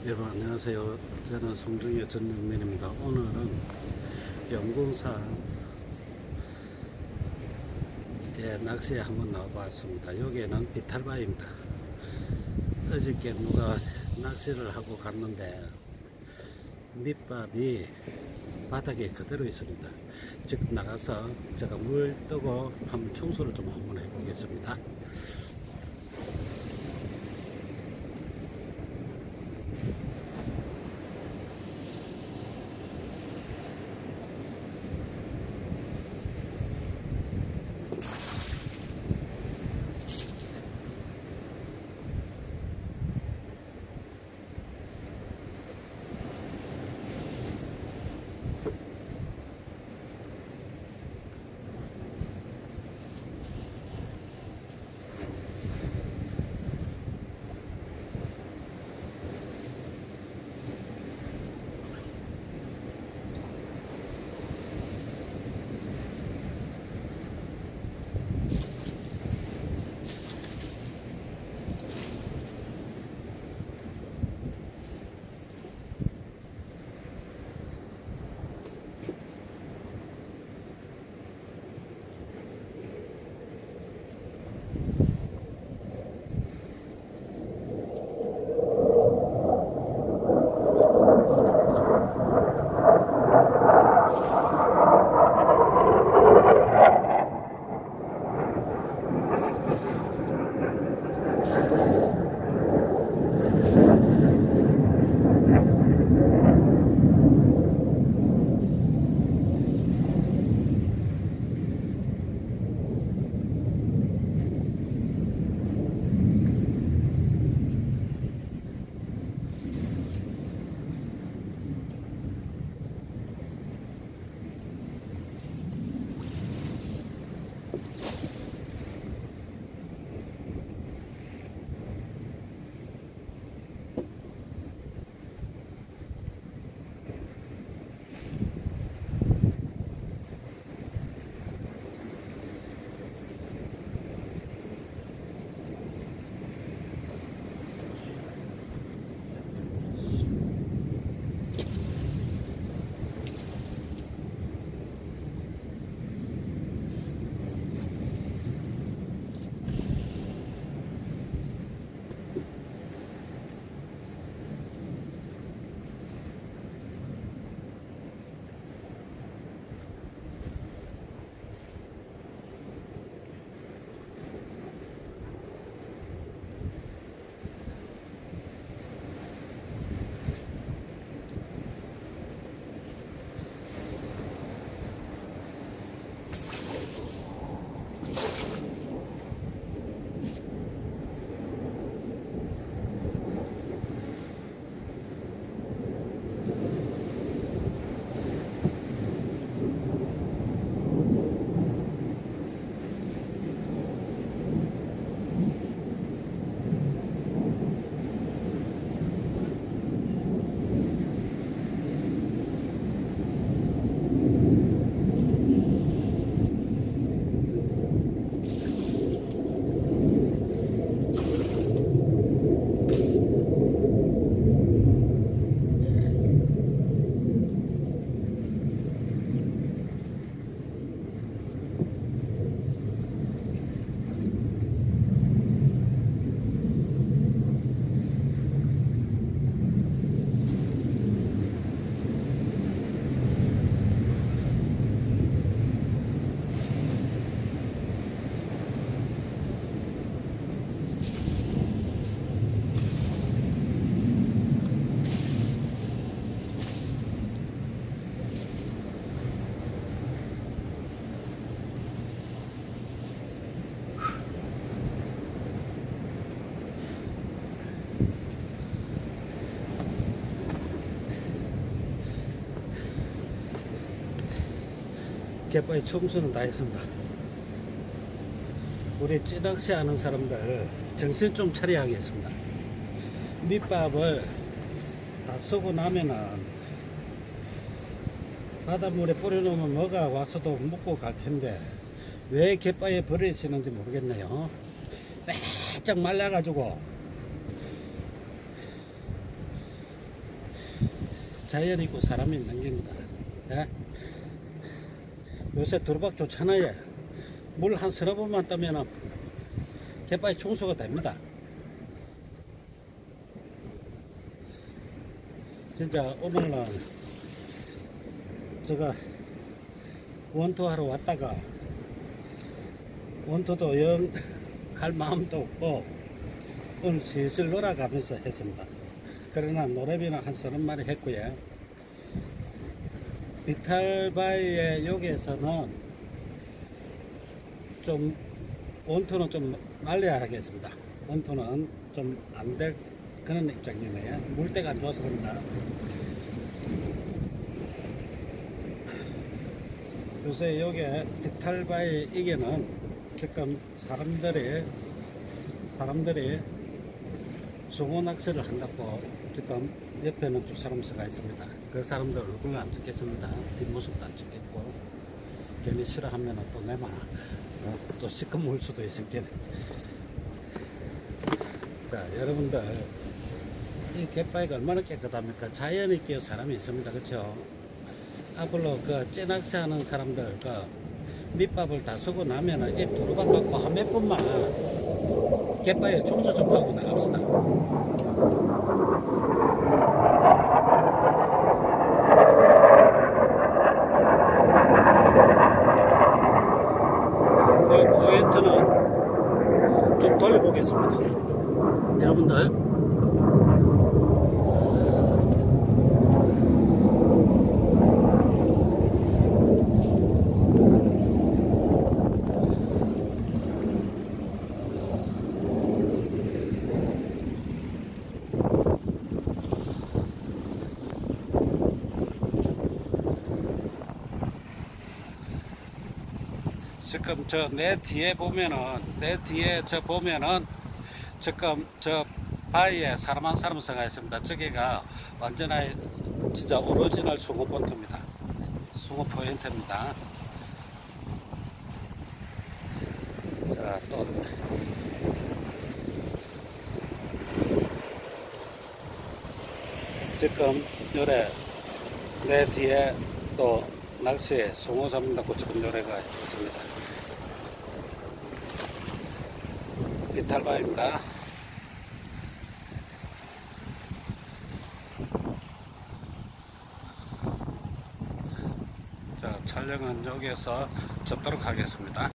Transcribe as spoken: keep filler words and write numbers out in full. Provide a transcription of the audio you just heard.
여러분 안녕하세요. 저는 송정의 전영민입니다. 오늘은 영군사 예, 낚시에 한번 나와봤습니다. 여기에는 비탈바입니다. 어저께 누가 낚시를 하고 갔는데 밑밥이 바닥에 그대로 있습니다. 지금 나가서 제가 물 뜨고 한번 청소를 좀 한번 해보겠습니다. 갯바위 청소는 다 했습니다. 우리 찌낚시 하는 사람들 정신 좀 차려야겠습니다. 밑밥을 다 쓰고 나면은 바닷물에 뿌려놓으면 뭐가 와서도 묻고 갈 텐데 왜 갯바위에 버리시는지 모르겠네요. 바짝 말라가지고 자연이 있고 사람이 있는 겁니다. 예? 요새 두루박 좋잖아요. 물 한 서너 번만 떠면 갯바위 청소가 됩니다. 진짜 오늘은 제가 원투하러 왔다가 원투도 영 할 마음도 없고 오늘 슬슬 놀아가면서 했습니다. 그러나 노래비는 한 서른 마리 했고요. 비탈바위의 여기에서는 좀 원투는 좀 말려야 하겠습니다. 원투는 좀 안 될 그런 입장이네요. 물때가 안 좋아서 그런가. 요새 여기에 비탈바위 이게는 지금 사람들이 사람들이 숭어 낚시를 한다고 지금 옆에는 두 사람 서가 있습니다. 그 사람들 얼굴은 안 찍겠습니다. 뒷모습도 안 찍겠고 괜히 싫어하면 또 내마 어, 또 시커물 수도 있을게. 자, 여러분들 이 갯바위가 얼마나 깨끗합니까? 자연이 있기에 사람이 있습니다. 그렇죠? 앞으로 그 찌낚시 하는 사람들 그 밑밥을 다 쓰고 나면은 이 두루박 갖고 한 몇 분만 갯바위에 청소 좀 하고 나갑시다. 이 포인트는 좀 돌려보겠습니다. 여러분들 지금 저 내 뒤에 보면은 내 뒤에 저 보면은 지금 저 바위에 사람 한 사람 서가 있습니다. 저기가 완전히 진짜 오리지널 숭어 본트입니다. 숭어 포인트입니다. 자, 또 지금 요래 내 뒤에 또 낚시에 숭어 잡는다고 지금 요래가 있습니다. 비탈바위입니다. 자, 촬영은 여기에서 접도록 하겠습니다.